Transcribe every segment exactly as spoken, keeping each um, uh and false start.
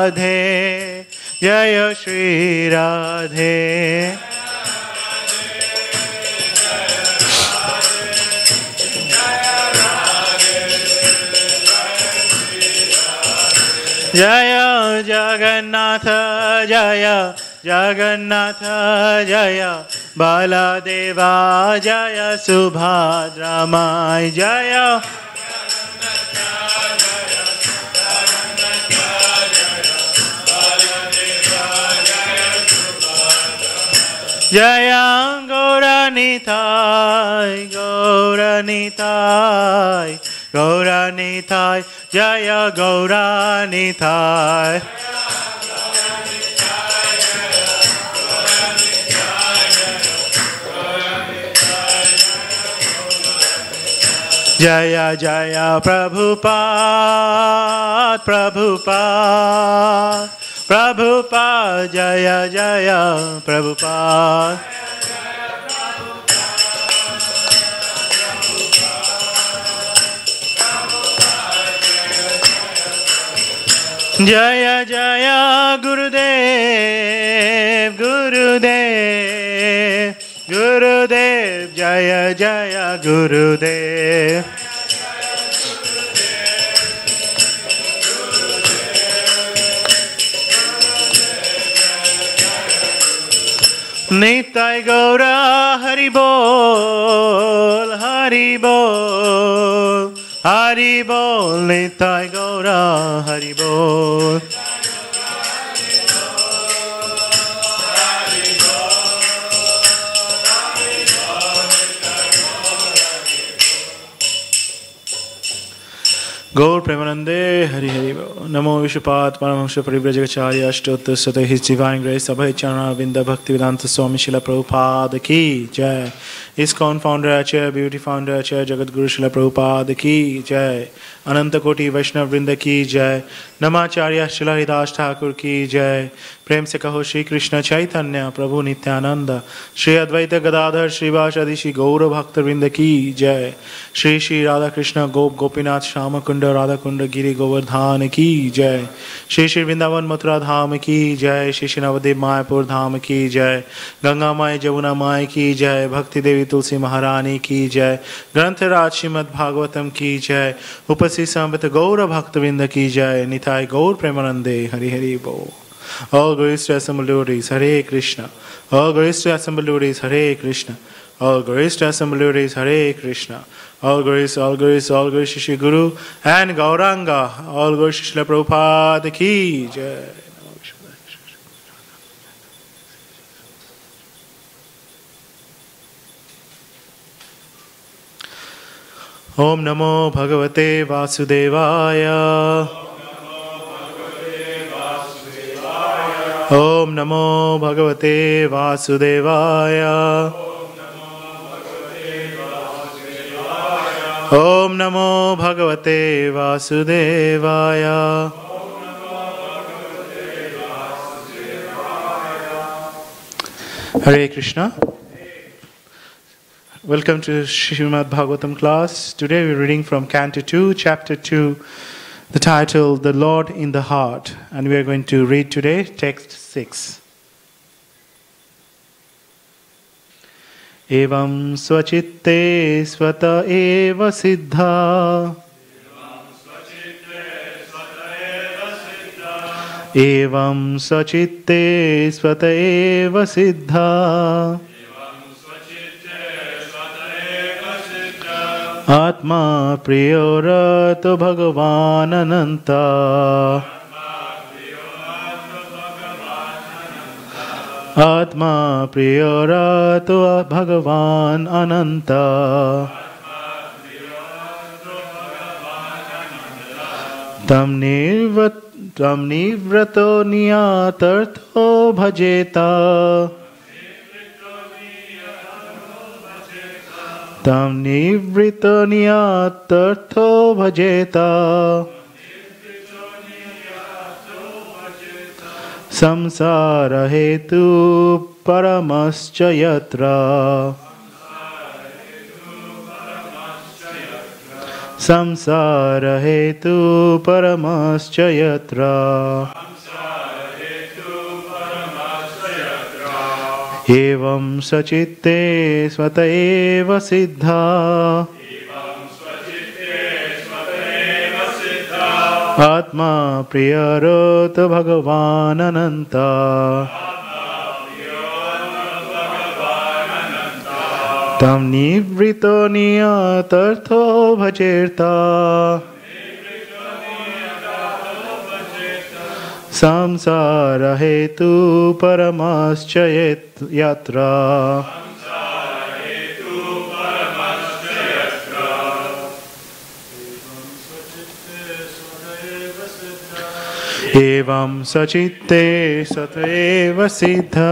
राधे जय श्री राधे जय जगन्नाथ जय जगन्नाथ जय बलदेवा जय सुभद्रा माय जय जय गौरनिताय गौरनिताय गौरनिताय जय गौरनिताय जय जय प्रभुपाद प्रभुपाद प्रभुपाद जय जय प्रभुपाद जय जय गुरुदेव गुरुदेव गुरुदेव जय जय गुरुदेव निताय गौरा हरि बोल हरि बोल हरि बोल निताय गौरा हरि बोल गौर प्रेमानंदे हरि हरि बोल। नमो विश्वपाद परमहंस परिव्रजकाचार्य अष्टोत्तर शतैः His Divine Grace अभय चरणारविंद भक्ति वेदांत स्वामी शिला प्रभुपाद की जय। ISKCON फाउंडर आचार्य ब्यूटी फाउंडर आचार्य जगत गुरु शिला प्रभुपाद की जय। अनंत कोटि वैष्णव वृंद की जय। नमाचार्य शिला हरिदास ठाकुर की जय। प्रेम से कहो श्री कृष्ण चैतन्य प्रभु नित्यानंद श्री अद्वैत गदाधर श्रीवासादि श्री गौर भक्त वृंद की जय। श्री श्री राधा कृष्ण गोप गोपीनाथ श्याम कुंड राधा कुंड गिरी गोवर्धन की जय। श्री श्री वृंदावन मथुरा धाम की जय। श्री श्री नवद्वीप मायापुर धाम की जय। गंगा माई जमुना माई की जय। भक्ति देवी तुलसी महारानी की जय। ग्रंथराज श्रीमद् भागवतम की जय। उपस्थित समवेत गौर भक्त वृंद की जय। निताय गौर प्रेमानंदे हरि हरि बोल। All glories to assembled devotees, Hare Krishna. All glories to assembled devotees, Hare Krishna. All glories to assembled devotees, Hare Krishna. All glories, all glories, all glories to Shri Guru and Gauranga. All glories to Srila Prabhupada ki jai. Om Namo Bhagavate Vasudevaya. Om Namo Bhagavate Vasudevaya. Om Namo Bhagavate Vasudevaya. Hare Krishna. Welcome to Srimad Bhagavatam class. Today we are reading from Canto two, Chapter two, the title, The Lord in the Heart. And we are going to read today text six. Evam svachitte svata eva siddha. Evam svachitte svata eva siddha. Atma priyorato bhagavan ananta. Atma priyorato bhagavan ananta. Tam nirvat tam nivrato niyatartho bhajeta. Tam nivrito niyatartho bhajeta. Samsara hetu paramascha yatra. samsara hetu paramascha yatra evam sachitte svata eva siddha atma priyarata bhagavan ananta tam nivrito niyatartho bhajerta samsara hetu paramascha yatra evam sachitte sateva siddha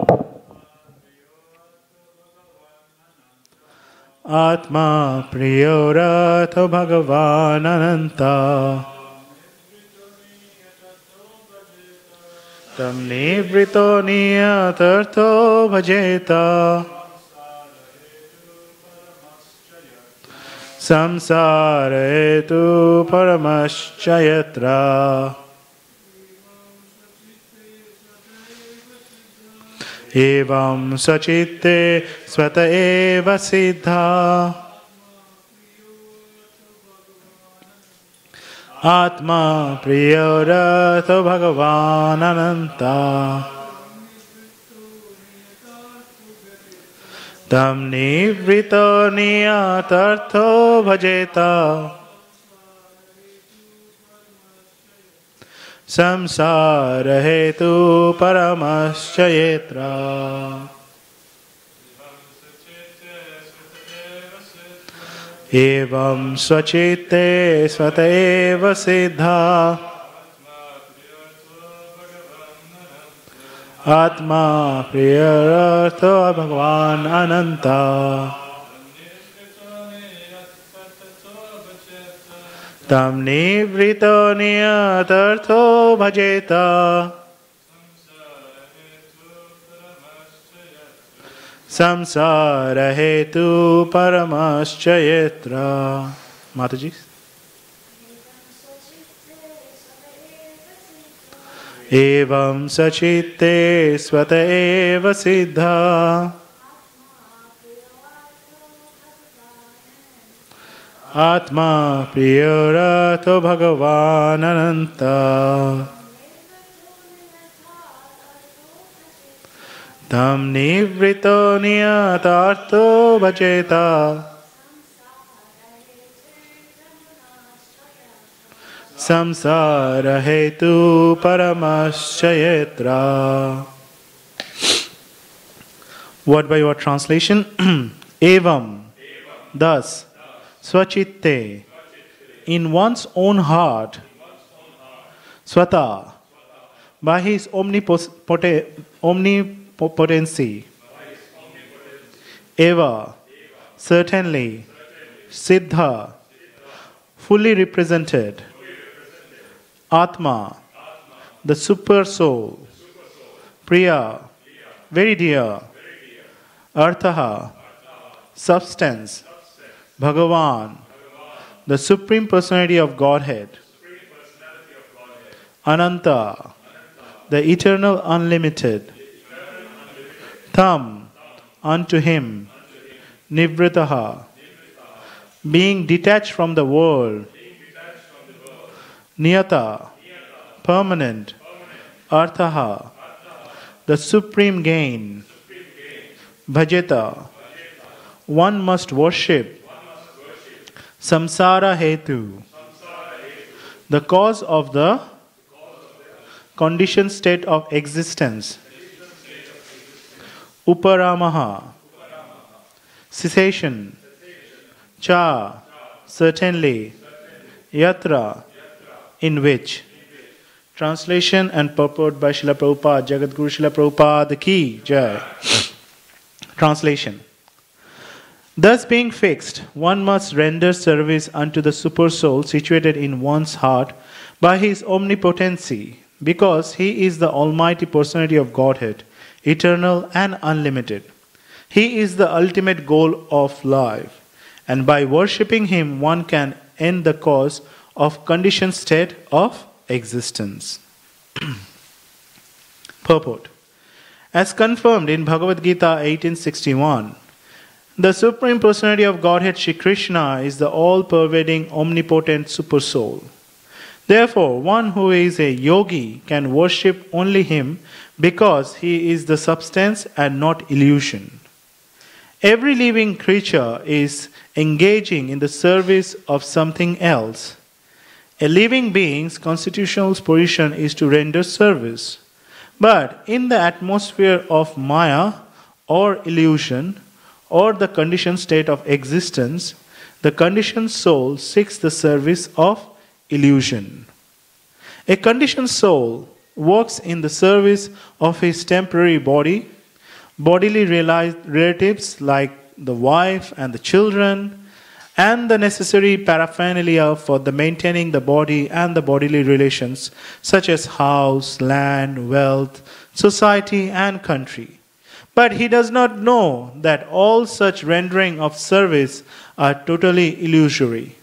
atma priyoratha bhagavan ananta tam nivrito niyatartho bhajeta samsara hetu paramascha yatra evam sachitte svata eva siddha atma priyaratha bhagavan ananta tam nivrito niyatartho bhajeta samsara hetu paramascha yatra evam svachitte svata eva siddha atma priyartha bhagavan ananta tam nivrito niyatartho bhajeta samsara hetu paramascha yatra. Mataji. evam sachitte svata eva siddha atma priyaratha bhagavan ananta tam nivrito niyatartho bhajeta samsara hetu paramascha yatra. Word by word translation. Evam, thus, swachitte, in one's own heart, swata, by his omnipote- omnipotency, eva, certainly, siddha, fully represented, atma, the super soul, priya, very dear, arthaha, substance, bhagavan, the supreme personality of Godhead, ananta, the eternal unlimited, tam, unto him, nivritaha, being detached from the world, niyata, permanent, arthaha, the supreme gain, bhajeta, one must worship, samsara hetu, the cause of the conditioned state of existence, uparamaha, cessation, cha, certainly, yatra, in which. Translation and purport by Srila Prabhupada, Jagadguru Srila Prabhupada ki jai. Translation. Thus being fixed, one must render service unto the super soul situated in one's heart by his omnipotency, because he is the almighty personality of Godhead, eternal and unlimited. He is the ultimate goal of life, and by worshipping him one can end the cause of conditioned state of existence. Purport. As confirmed in Bhagavad Gita eighteen sixty-one, the Supreme Personality of Godhead Shri Krishna is the all-pervading, omnipotent Supersoul. Therefore, one who is a yogi can worship only him because he is the substance and not illusion. Every living creature is engaging in the service of something else. A living being's constitutional position is to render service. But in the atmosphere of Maya or illusion, or the conditioned state of existence, the conditioned soul seeks the service of illusion. A conditioned soul works in the service of his temporary body, bodily relatives like the wife and the children, and the necessary paraphernalia for the maintaining the body and the bodily relations, such as house, land, wealth, society, and country. But he does not know that all such rendering of service are totally illusory.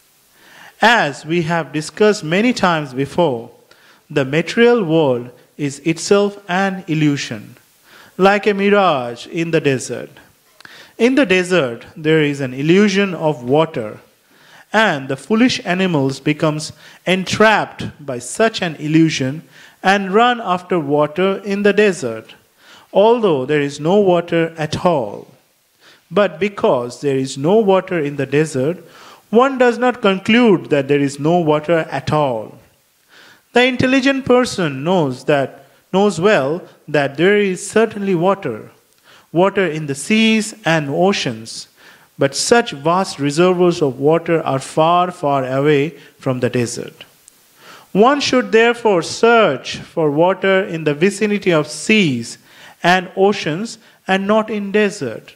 As we have discussed many times before, the material world is itself an illusion, like a mirage in the desert. In the desert, there is an illusion of water, and the foolish animals becomes entrapped by such an illusion and run after water in the desert, although there is no water at all. But because there is no water in the desert, one does not conclude that there is no water at all. The intelligent person knows that knows well that there is certainly water, water in the seas and oceans, but such vast reservoirs of water are far, far away from the desert. One should therefore search for water in the vicinity of seas and oceans, and not in desert.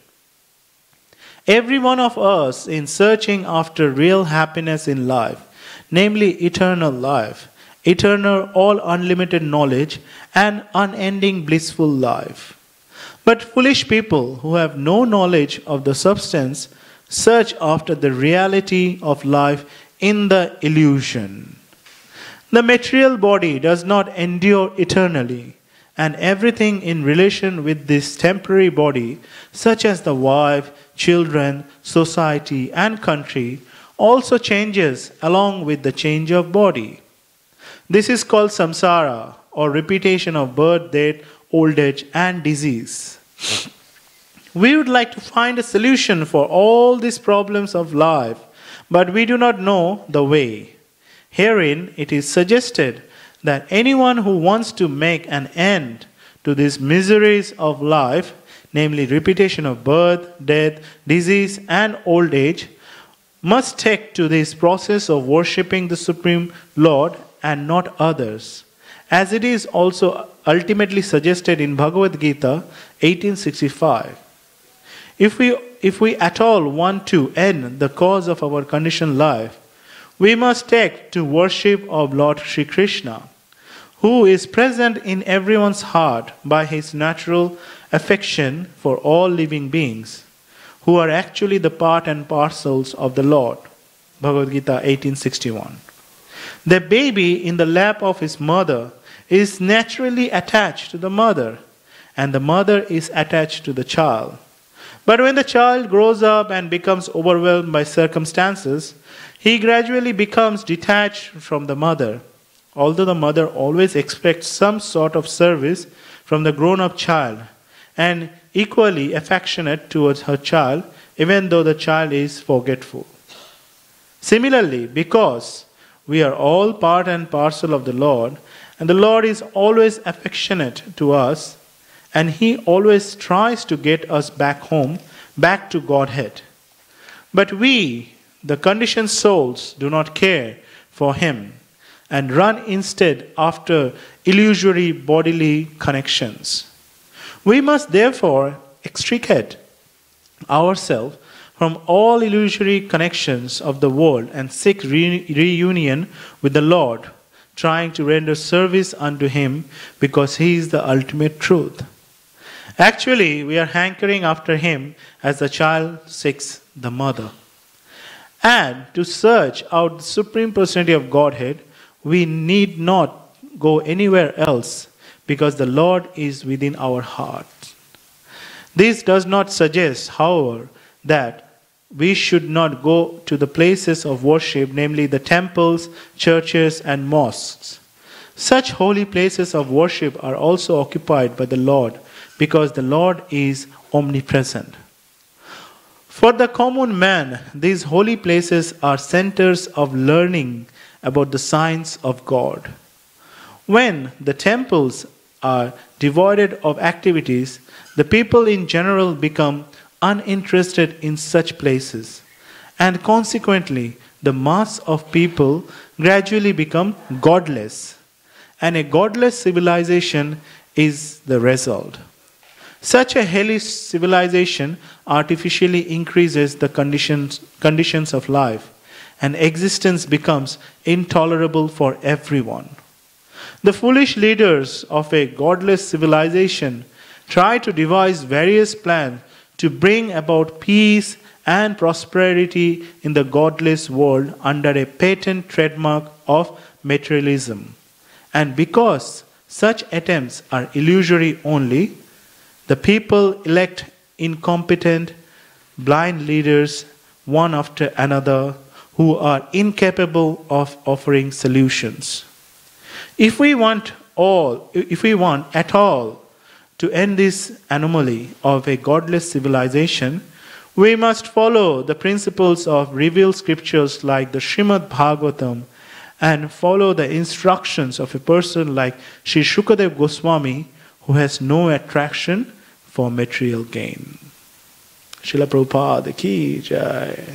Every one of us, in searching after real happiness in life, namely eternal life, eternal all unlimited knowledge, and unending blissful life. But foolish people who have no knowledge of the substance search after the reality of life in the illusion. The material body does not endure eternally, and everything in relation with this temporary body, such as the wife, children, society, and country, also changes along with the change of body. This is called samsara, or repetition of birth, death, old age, and disease. We would like to find a solution for all these problems of life, but we do not know the way. Herein it is suggested that anyone who wants to make an end to these miseries of life, namely repetition of birth, death, disease, and old age, must take to this process of worshipping the Supreme Lord and not others, as it is also ultimately suggested in Bhagavad Gita eighteen sixty-five. If we, if we at all want to end the cause of our conditioned life, we must take to worship of Lord Shri Krishna, who is present in everyone's heart by his natural affection for all living beings, who are actually the part and parcels of the Lord. Bhagavad Gita eighteen sixty-one. The baby in the lap of his mother is naturally attached to the mother, and the mother is attached to the child. But when the child grows up and becomes overwhelmed by circumstances, he gradually becomes detached from the mother, although the mother always expects some sort of service from the grown-up child, and equally affectionate towards her child, even though the child is forgetful. Similarly, because we are all part and parcel of the Lord, and the Lord is always affectionate to us, and He always tries to get us back home, back to Godhead. But we, the conditioned souls, do not care for Him, and run instead after illusory bodily connections. We must therefore extricate ourselves from all illusory connections of the world and seek re- reunion with the Lord, trying to render service unto Him because He is the ultimate truth. Actually, we are hankering after Him as the child seeks the mother. And to search out the Supreme Personality of Godhead, we need not go anywhere else because the Lord is within our heart. This does not suggest, however, that we should not go to the places of worship, namely the temples, churches, and mosques. Such holy places of worship are also occupied by the Lord because the Lord is omnipresent. For the common man, these holy places are centers of learning about the science of God. When the temples are devoid of activities, the people in general become uninterested in such places, and consequently, the mass of people gradually become godless, and a godless civilization is the result. Such a hellish civilization artificially increases the conditions, conditions of life, and existence becomes intolerable for everyone. The foolish leaders of a godless civilization try to devise various plans to bring about peace and prosperity in the godless world under a patent trademark of materialism. And because such attempts are illusory only, the people elect incompetent, blind leaders one after another who are incapable of offering solutions. If we want all, if we want at all to end this anomaly of a godless civilization, we must follow the principles of revealed scriptures like the Srimad Bhagavatam and follow the instructions of a person like Sri Shukadev Goswami who has no attraction for material gain. Srila Prabhupada ki jai.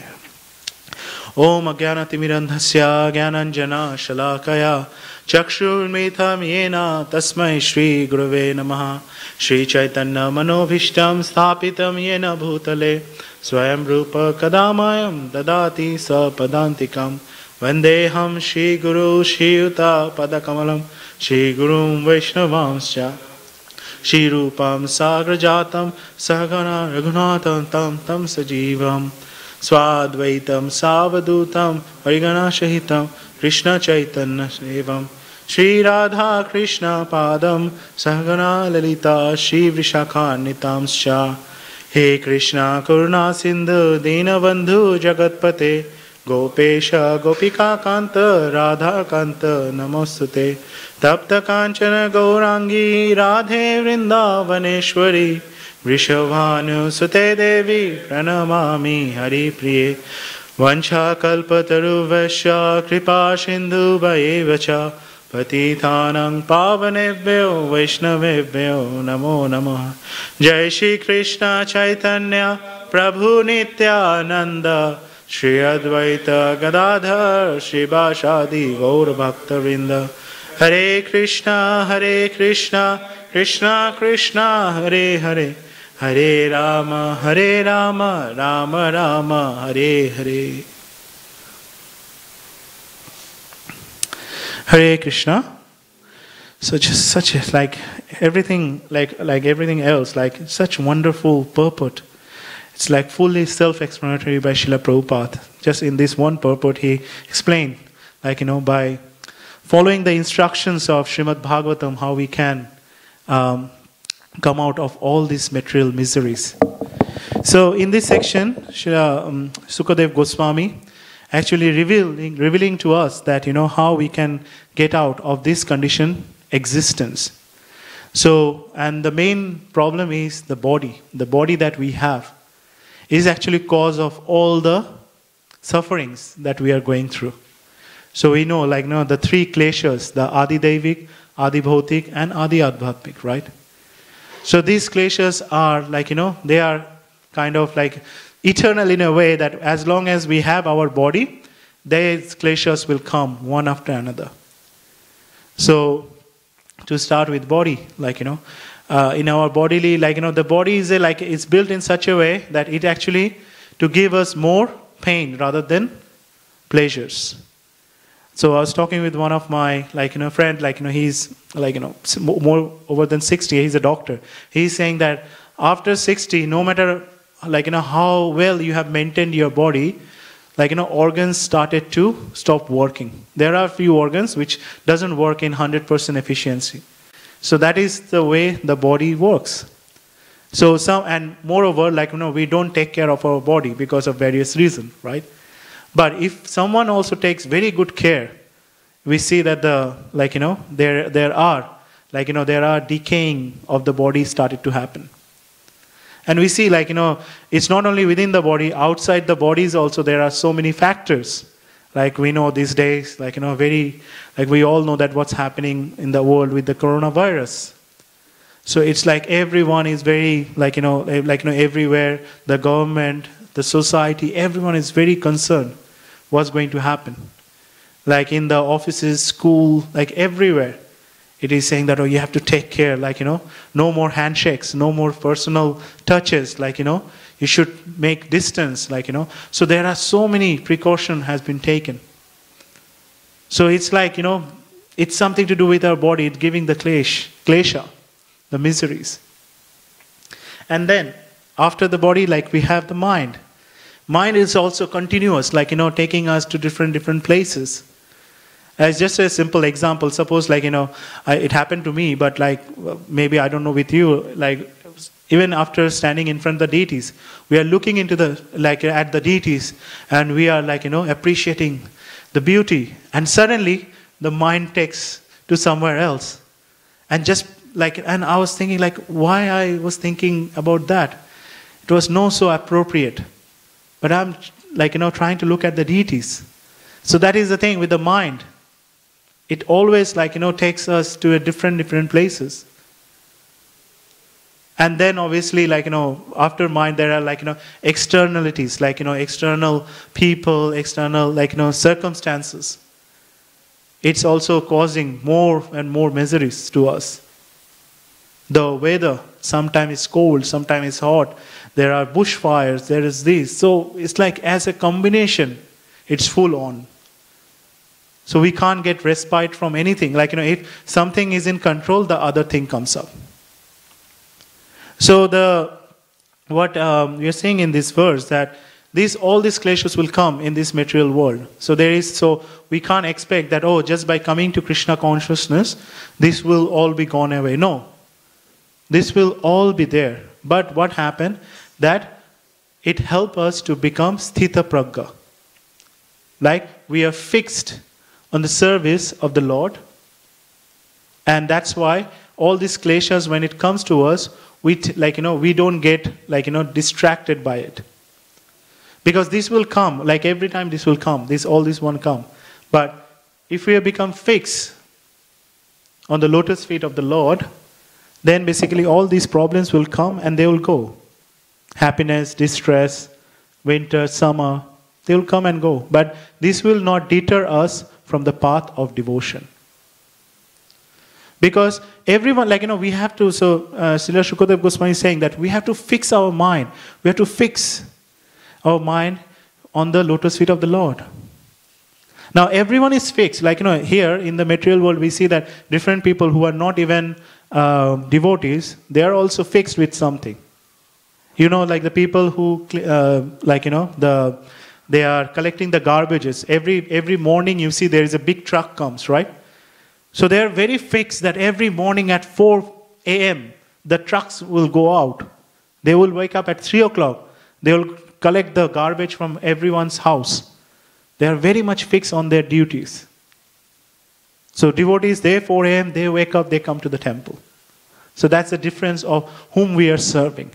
Om Ajnanatimirandhasya Jnananjana Shalakaya Chakshurmitham Yena Tasmai Shri Gurave Namaha Shri Chaitanya Manobhishtam Sthapitam Yena Bhutale Swayam Rupa Kadamayam Dadati Sa Padantikam Vandeham Shri Guru Shri Yuta Padakamalam Shri Gurum Vaishnavamscha Shri Rupam Sagrajatam Sahagana Raghunatam Tam Tam Sajivam Swadvaitam Savadutam Varigana Shahitam Krishna Chaitanya Sevam Shri Radha Krishna Padam Sahagana Lalita Shri Vrishakanitam Scha He Krishna Karuna Sindhu Dinabandhu Jagatpate Gopesha Gopika Kanta Radha Kanta Namostute Tapta Kanchana Gaurangi Radhe Vrindavaneshwari Vrishabhanu Sute Devi Pranamami Hari Priye Vancha Kalpataru Vasya Kripa Sindhu Bhayevacha Patithanam Pavanebhyo Vaishnavebhyo Namo Namaha Jai Shri Krishna Chaitanya Prabhu Nityananda Shri Advaita Gadadhar Shri Bashadi Gaur Bhakta Vrinda Hare Krishna Hare Krishna Krishna Krishna Hare Hare Hare Rama Hare Rama Rama Rama Hare Hare. Hare Krishna. So just such a, like everything like like everything else, like such wonderful purport. It's like fully self-explanatory by Srila Prabhupada. Just in this one purport he explained, like you know, by following the instructions of Srimad Bhagavatam, how we can um, come out of all these material miseries. So in this section, Srila um, Sukadev Goswami actually revealing, revealing to us that, you know, how we can get out of this condition existence. So, and the main problem is the body. The body that we have is actually cause of all the sufferings that we are going through. So we know, like, you know, the three kleshas, the Adi Daivik, Adi Bhautik, and Adi Adhyatmik, right? So these kleshas are like, you know, they are kind of like eternal in a way that as long as we have our body, these kleshas will come one after another. So to start with body, like, you know, uh, in our bodily, like, you know, the body is a, like, it's built in such a way that it actually to give us more pain rather than pleasures. So I was talking with one of my, like, you know, friend, like, you know, he's like, you know, more over than sixty, he's a doctor. He's saying that after sixty, no matter, like, you know, how well you have maintained your body, like, you know, organs started to stop working. There are few organs which doesn't work in one hundred percent efficiency. So that is the way the body works. So some, and moreover, like, you know, we don't take care of our body because of various reasons, right? But if someone also takes very good care, we see that the, like, you know, there, there are, like, you know, there are decaying of the body started to happen. And we see, like, you know, it's not only within the body, outside the bodies also there are so many factors. Like we know these days, like, you know, very, like we all know that what's happening in the world with the coronavirus. So it's like everyone is very, like, you know, like, you know, everywhere, the government, the society, everyone is very concerned what's going to happen. Like in the offices, school, like everywhere. It is saying that, oh, you have to take care, like, you know, no more handshakes, no more personal touches, like, you know, you should make distance, like, you know. So there are so many precautions has been taken. So it's like, you know, it's something to do with our body, it's giving the klesh, klesha, the miseries. And then, after the body, like we have the mind. Mind is also continuous, like, you know, taking us to different, different places. As just a simple example, suppose, like, you know, I, it happened to me, but like, maybe I don't know with you, like, even after standing in front of the deities, we are looking into the, like, at the deities, and we are, like, you know, appreciating the beauty, and suddenly the mind takes to somewhere else. And just like, and I was thinking, like, why I was thinking about that? It was not so appropriate. But I'm, like, you know, trying to look at the deities. So that is the thing with the mind. It always, like, you know, takes us to a different, different places. And then obviously, like, you know, after mind there are, like, you know, externalities, like, you know, external people, external, like, you know, circumstances. It's also causing more and more miseries to us. The weather, sometimes it's cold, sometimes it's hot. There are bushfires, there is this. So it's like as a combination, it's full on. So we can't get respite from anything. Like, you know, if something is in control, the other thing comes up. So the what um, we are saying in this verse, that these all these kleshas will come in this material world. So there is, so we can't expect that, oh, just by coming to Krishna consciousness, this will all be gone away. No. This will all be there. But what happened? That it helps us to become sthita pragya. Like we are fixed on the service of the Lord. And that's why all these kleshas, when it comes to us, we t- like, you know, we don't get, like, you know, distracted by it. Because this will come, like every time this will come, this all this won't come. But if we have become fixed on the lotus feet of the Lord, then basically all these problems will come and they will go. Happiness, distress, winter, summer, they will come and go. But this will not deter us from the path of devotion. Because everyone, like, you know, we have to, so uh, Srila Shukadev Goswami is saying that we have to fix our mind. We have to fix our mind on the lotus feet of the Lord. Now everyone is fixed. Like, you know, here in the material world we see that different people who are not even uh, devotees, they are also fixed with something. You know, like the people who, uh, like, you know, the they are collecting the garbages. Every every morning you see there is a big truck comes, right? So they are very fixed that every morning at four a.m. the trucks will go out. They will wake up at three o'clock. They will collect the garbage from everyone's house. They are very much fixed on their duties. So devotees, they four a.m., they wake up, they come to the temple. So that's the difference of whom we are serving.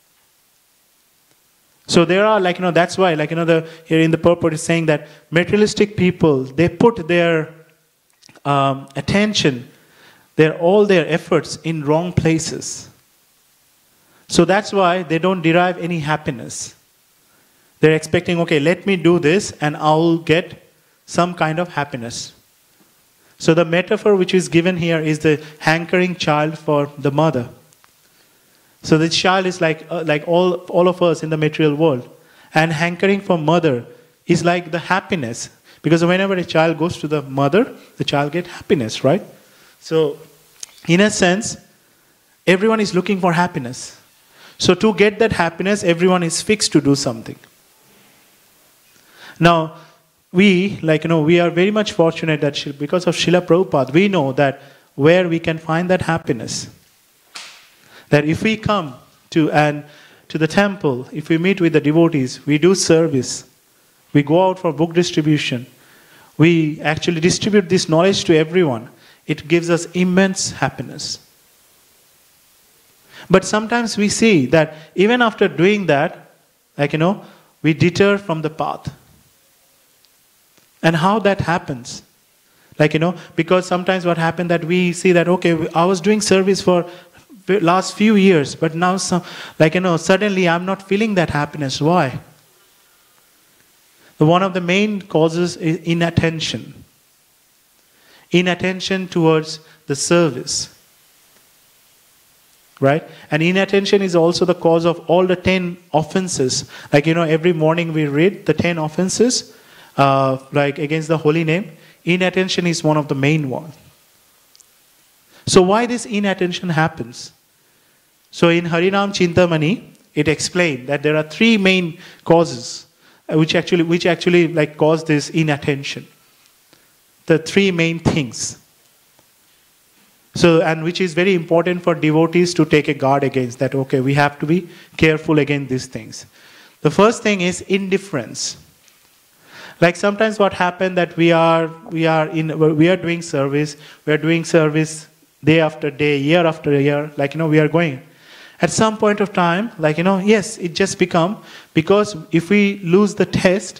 So there are, like, you know, that's why, like, you know, the here in the purport is saying that materialistic people, they put their um, attention, their all their efforts in wrong places. So that's why they don't derive any happiness. They're expecting, okay, let me do this and I'll get some kind of happiness. So the metaphor which is given here is the hankering child for the mother. So the child is like uh, like all, all of us in the material world. And hankering for mother is like the happiness. Because whenever a child goes to the mother, the child gets happiness, right? So in a sense, everyone is looking for happiness. So to get that happiness, everyone is fixed to do something. Now, we, like, you know, we are very much fortunate that Shil- because of Srila Prabhupada, we know that where we can find that happiness. That if we come to and to the temple, if we meet with the devotees, we do service, we go out for book distribution, we actually distribute this knowledge to everyone, it gives us immense happiness. But sometimes we see that even after doing that, like, you know, we deter from the path. And how that happens? Like, you know, because sometimes what happened that we see that, okay, I was doing service for last few years, but now, some, like, you know, suddenly I'm not feeling that happiness. Why? One of the main causes is inattention. Inattention towards the service. Right? And inattention is also the cause of all the ten offenses. Like, you know, every morning we read the ten offenses, uh, like against the holy name. Inattention is one of the main ones. So why this inattention happens? So in Harinam Chintamani, it explained that there are three main causes which actually, which actually like cause this inattention. The three main things. So, and which is very important for devotees to take a guard against that. Okay, we have to be careful against these things. The first thing is indifference. Like sometimes what happened that we are we are in we are doing service, we are doing service day after day, year after year. Like, you know, we are going. At some point of time, like, you know, yes, it just become, because if we lose the test,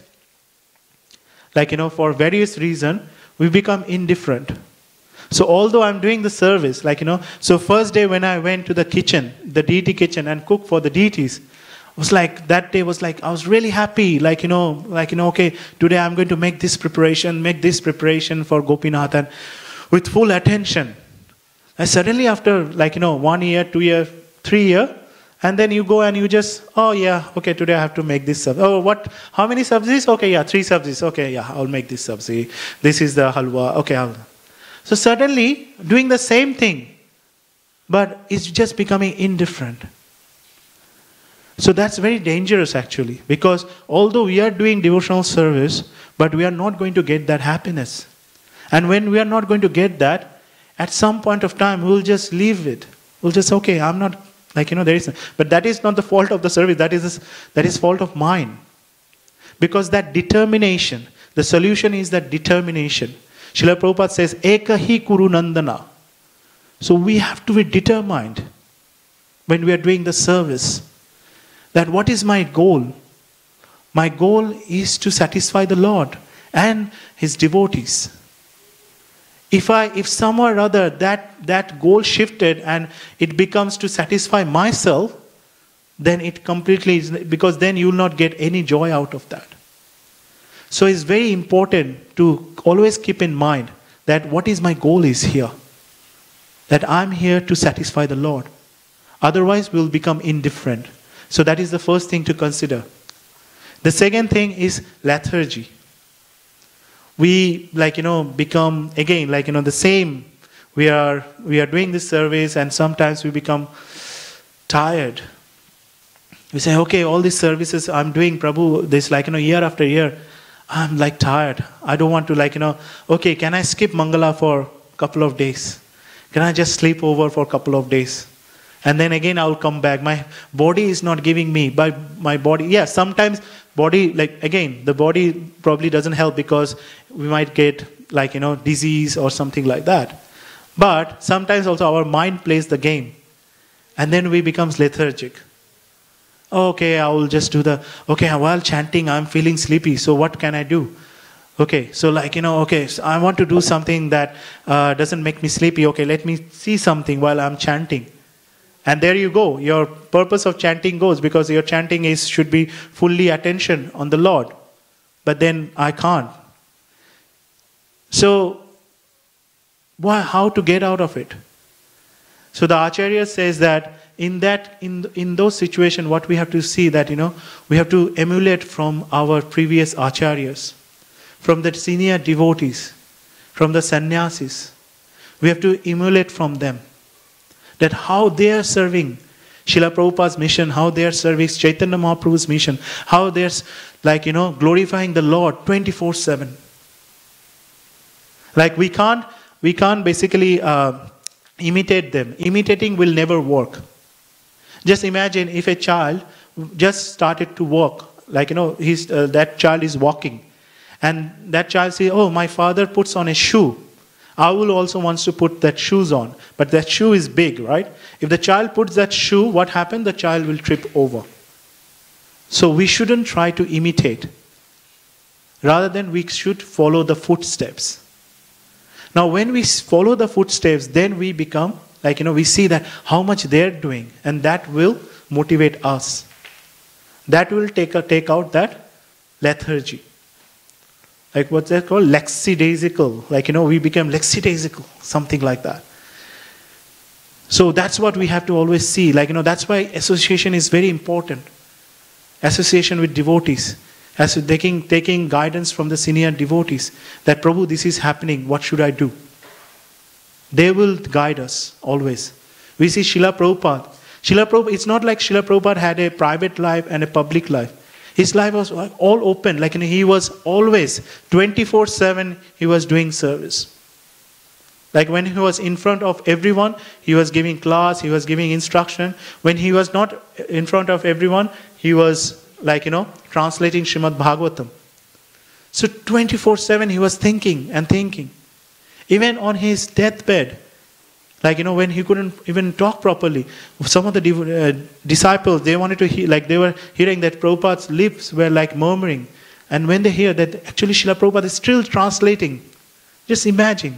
like, you know, for various reasons, we become indifferent. So although I'm doing the service, like, you know, so first day when I went to the kitchen, the deity kitchen, and cooked for the deities, it was like, that day was like, I was really happy, like, you know, like, you know, okay, today I'm going to make this preparation, make this preparation for Gopinath, and with full attention. And suddenly after, like, you know, one year, two year, three year, and then you go and you just, oh yeah, okay, today I have to make this sabzi. Oh, what, how many sabzis? Okay, yeah, three sabzis. Okay, yeah, I'll make this sabzi. This is the halwa. Okay, I'll. So suddenly, doing the same thing, but it's just becoming indifferent. So that's very dangerous actually, because although we are doing devotional service, but we are not going to get that happiness. And when we are not going to get that, at some point of time, we'll just leave it. We'll just, okay, I'm not, like, you know, there is, but that is not the fault of the service, that is, that is fault of mine. Because that determination, the solution is that determination. Srila Prabhupada says, Ekahi Kuru Nandana. So we have to be determined when we are doing the service. That what is my goal? My goal is to satisfy the Lord and His devotees. If I, if somewhere or other that, that goal shifted and it becomes to satisfy myself, then it completely is, because then you will not get any joy out of that. So it's very important to always keep in mind that what is my goal is here. That I'm here to satisfy the Lord. Otherwise we'll become indifferent. So that is the first thing to consider. The second thing is lethargy. We, like, you know, become, again, like, you know, the same. We are, we are doing this service and sometimes we become tired. We say, okay, all these services I'm doing, Prabhu, this, like, you know, year after year, I'm like tired. I don't want to, like, you know, okay, can I skip Mangala for a couple of days? Can I just sleep over for a couple of days? And then again I'll come back. My body is not giving me, but my body, yeah, sometimes body, like, again, the body probably doesn't help because we might get, like, you know, disease or something like that. But sometimes also our mind plays the game. And then we become lethargic. Okay, I will just do the, okay, while chanting, I'm feeling sleepy, so what can I do? Okay, so, like, you know, okay, so I want to do something that uh, doesn't make me sleepy. Okay, let me see something while I'm chanting. And there you go. Your purpose of chanting goes, because your chanting is should be fully attention on the Lord. But then I can't. So, why, how to get out of it? So the Acharya says that in that in in those situations, what we have to see that, you know, we have to emulate from our previous Acharyas, from the senior devotees, from the sannyasis. We have to emulate from them. That how they are serving Srila Prabhupada's mission, how they are serving Chaitanya Mahaprabhu's mission, how they are, like, you know, glorifying the Lord twenty-four seven. Like, we can't, we can't basically uh, imitate them. Imitating will never work. Just imagine if a child just started to walk, like, you know, he's, uh, that child is walking, and that child says, oh, my father puts on a shoe. I will also wants to put that shoes on, but that shoe is big, right? If the child puts that shoe, what happens? The child will trip over. So we shouldn't try to imitate. Rather than we should follow the footsteps. Now when we follow the footsteps, then we become, like, you know, we see that how much they're doing, and that will motivate us. That will take, a, take out that lethargy. Like, what's that called? Lackadaisical. Like, you know, we become lackadaisical, something like that. So that's what we have to always see. Like, you know, that's why association is very important. Association with devotees. As taking, taking guidance from the senior devotees. That, Prabhu, this is happening. What should I do? They will guide us always. We see Srila Prabhupada. Srila Prabhupada, it's not like Srila Prabhupada had a private life and a public life. His life was all open. Like, you know, he was always twenty-four seven, he was doing service. Like, when he was in front of everyone, he was giving class, he was giving instruction. When he was not in front of everyone, he was, like, you know, translating Srimad Bhagavatam. So twenty-four seven he was thinking and thinking. Even on his deathbed, like, you know, when he couldn't even talk properly, some of the uh, disciples, they wanted to hear, like, they were hearing that Prabhupada's lips were like murmuring. And when they hear that actually Srila Prabhupada is still translating, just imagine.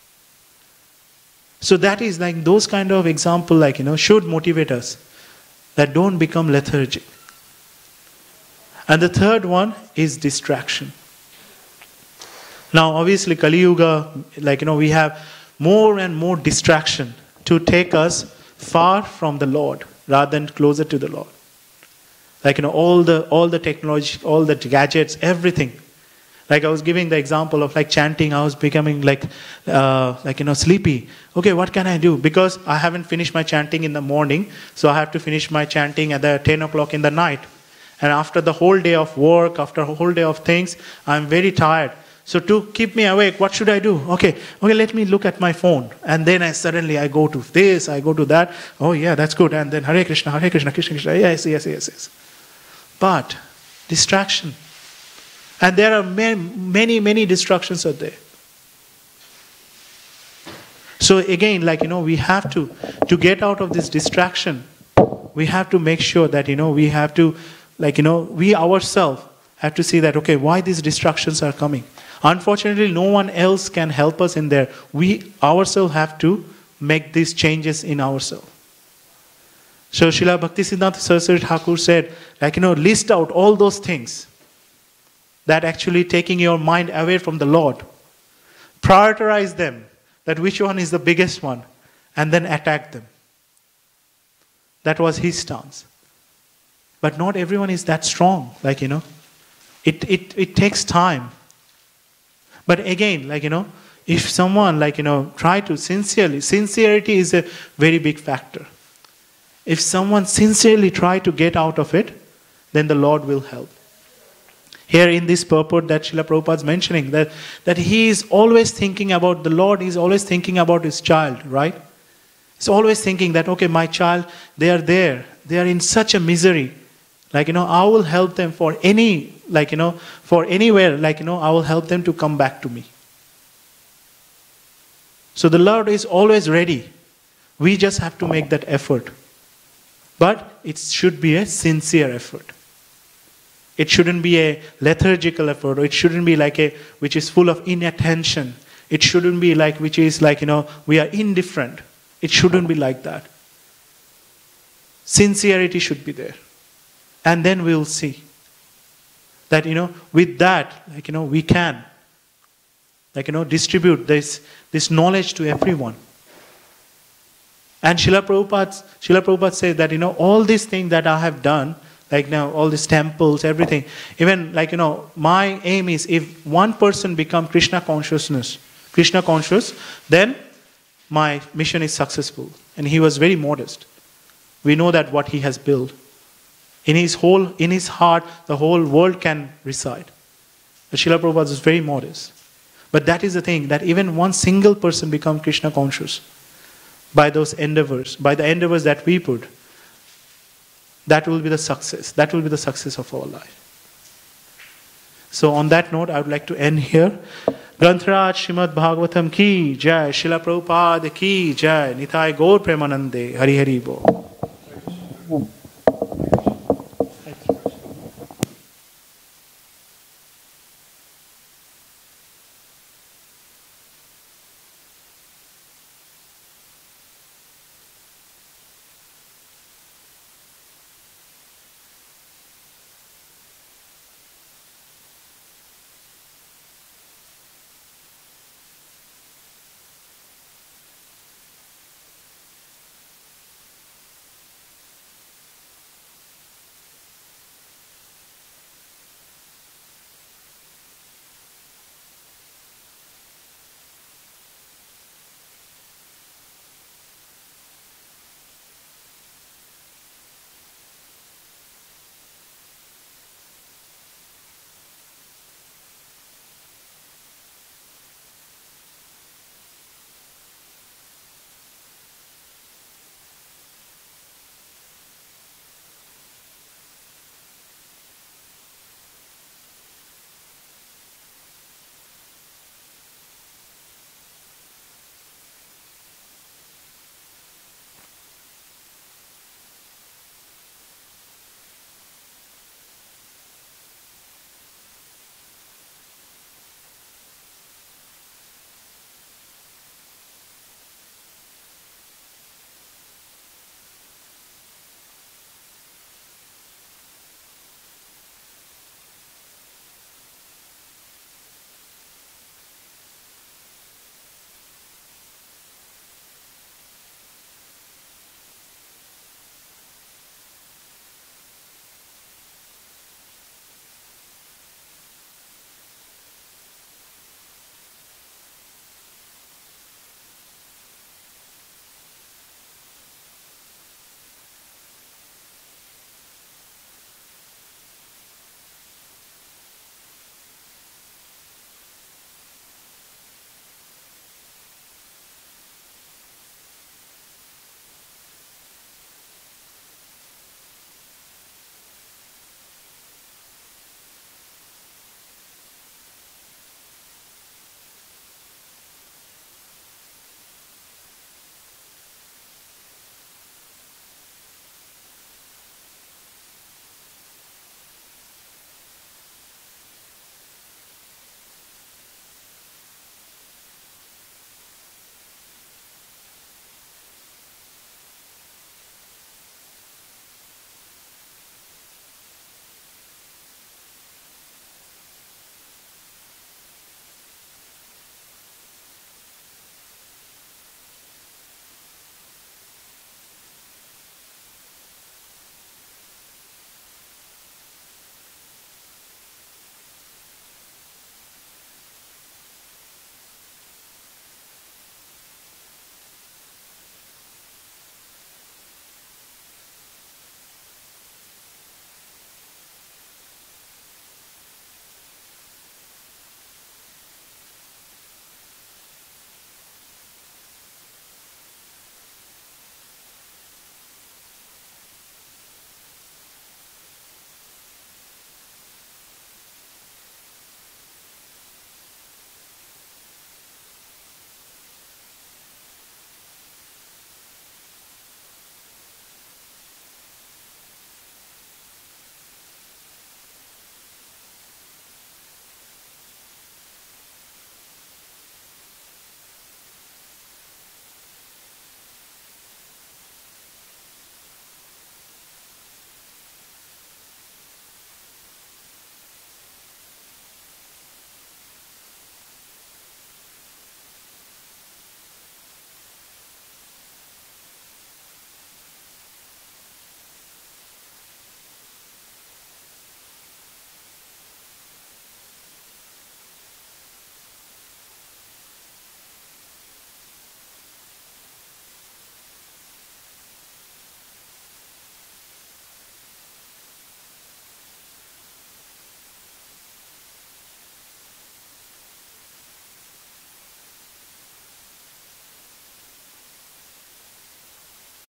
So that is like those kind of example, like, you know, should motivate us. That don't become lethargic. And the third one is distraction. Now, obviously, Kali Yuga, like, you know, we have more and more distraction to take us far from the Lord rather than closer to the Lord. Like, you know, all the all the technology, all the gadgets, everything. Like, I was giving the example of, like, chanting. I was becoming like, uh, like, you know, sleepy. Okay, what can I do? Because I haven't finished my chanting in the morning, so I have to finish my chanting at the ten o'clock in the night. And after the whole day of work, after a whole day of things, I'm very tired. So to keep me awake, what should I do? Okay, okay, let me look at my phone. And then I suddenly I go to this, I go to that. Oh yeah, that's good. And then Hare Krishna, Hare Krishna, Krishna Krishna. Yes, yes, yes, yes. But distraction. And there are many, many, many distractions out there. So again, like, you know, we have to, to get out of this distraction, we have to make sure that, you know, we have to, like, you know, we ourselves have to see that, okay, why these distractions are coming. Unfortunately, no one else can help us in there. We ourselves have to make these changes in ourselves. So Srila Bhaktisiddhanta Saraswati Thakur said, like, you know, list out all those things that actually taking your mind away from the Lord. Prioritize them, that which one is the biggest one, and then attack them. That was his stance. But not everyone is that strong, like, you know. It, it, it takes time. But again, like, you know, if someone, like, you know, try to sincerely, sincerity is a very big factor. If someone sincerely try to get out of it, then the Lord will help. Here in this purport that Srila Prabhupada is mentioning, that, that he is always thinking about, the Lord is always thinking about his child, right? He's always thinking that, okay, my child, they are there. They are in such a misery. Like, you know, I will help them for any, like, you know, for anywhere, like, you know, I will help them to come back to me. So the Lord is always ready. We just have to make that effort. But it should be a sincere effort. It shouldn't be a lethargical effort, or it shouldn't be like a, which is full of inattention. It shouldn't be like, which is like, you know, we are indifferent. It shouldn't be like that. Sincerity should be there. And then we'll see that, you know, with that, like, you know, we can, like, you know, distribute this, this knowledge to everyone. And Srila Prabhupada, Srila Prabhupada says that, you know, all these things that I have done, like now all these temples, everything, even like, you know, my aim is if one person become Krishna consciousness, Krishna conscious, then my mission is successful. And he was very modest. we know that what he has built. In his whole, in his heart, the whole world can reside. But Srila Prabhupada is very modest. But that is the thing, that even one single person become Krishna conscious by those endeavors, by the endeavors that we put, that will be the success. That will be the success of our life. So on that note, I would like to end here. Grantharaj Srimad Bhagavatam ki jai, Srila Prabhupada ki jai, Nitai Gaur Premanande, Hari Hari Bo.